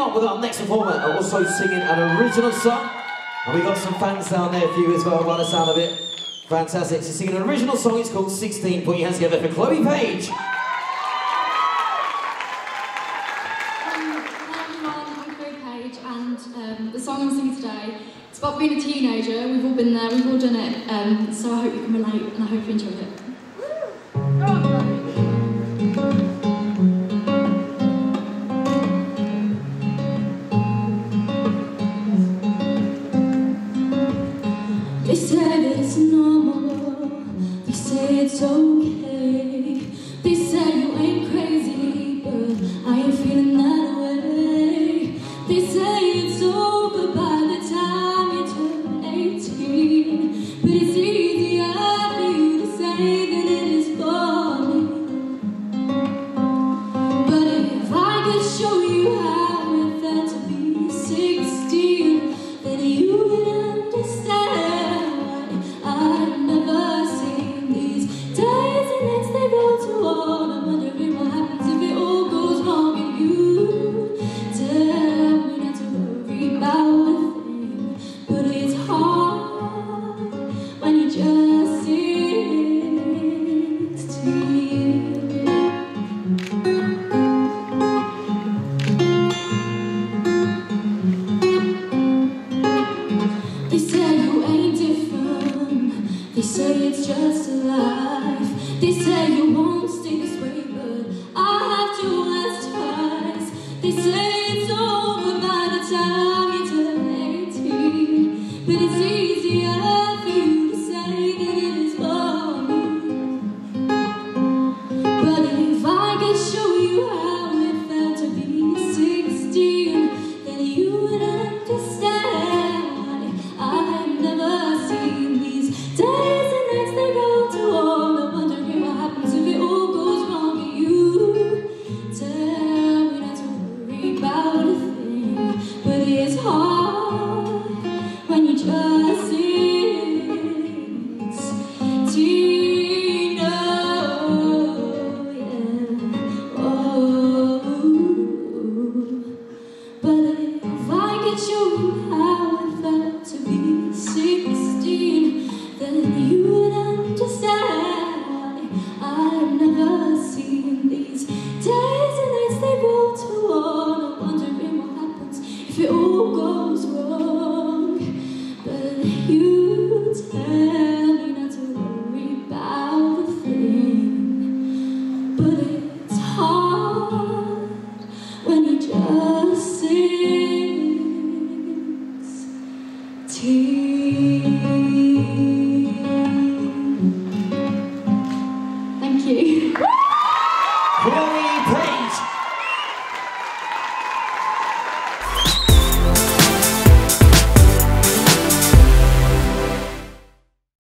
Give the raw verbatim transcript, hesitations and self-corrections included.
on with our next performer, also singing an original song. And we got some fans down there for you as well, by the sound of it. Fantastic. She's singing an original song, it's called sixteen. Put your hands together for CHLOE Paige. Um, hi everyone, I'm CHLOE Paige, and um, the song I'm singing today, it's about being a teenager. We've all been there, we've all done it, um, so I hope you can relate and I hope you enjoy it. They say that it's normal, they say it's okay. They say you ain't crazy, but I ain't feeling that way. They say it's over by the time you turn eighteen, but it's easier for you to say than it is for me. But if I could show you how it felt to be sixteen, then you would understand. I've never seen these days and nights they roll to all. I'm wondering what happens if it all goes wrong and you tell me not to worry about a thing. But it's hard when you're just sixteen. They say you ain't different, they say it's just a life. They say you won't stay this way, but I have to ask twice. They say